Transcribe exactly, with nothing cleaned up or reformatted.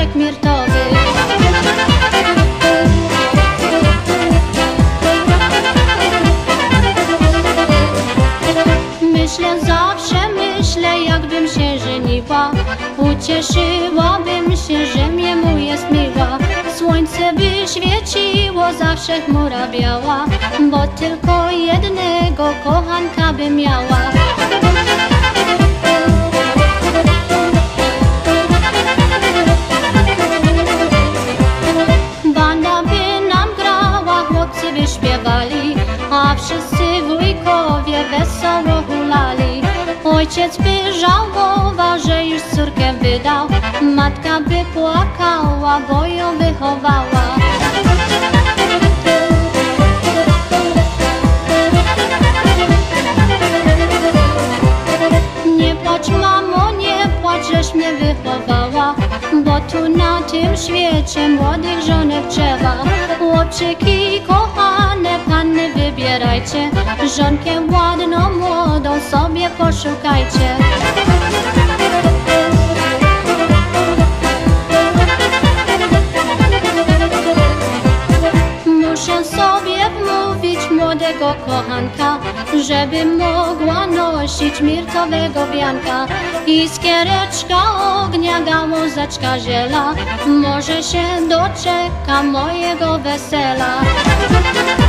związek mirtowy. Myślę, zawsze myślę, jakbym się żeniła. Ucieszyłabym się, że mnie mu jest miła. Słońce by świeciło, zawsze chmura biała, bo tylko jednego kochanka by miała. Banda by nam grała, chłopcy by śpiewali, a wszyscy wujkowie wesoło hulali. Ojciec by żałował, że już córkę wydał, matka by płakała, bo ją wychowała. Nie płacz, mamo, nie płacz, żeś mnie wychowała, bo tu na tym świecie młodych żonek trzeba. Chłopczyki kochane, panny wybierajcie, żonkę ładną, młodą sobie poszukajcie. Muszę sobie wmówić młodego kochanka, żeby mogła nosić mirtowego wianka. Iskiereczka ognia, gałązeczka ziela, może się doczeka mojego wesela.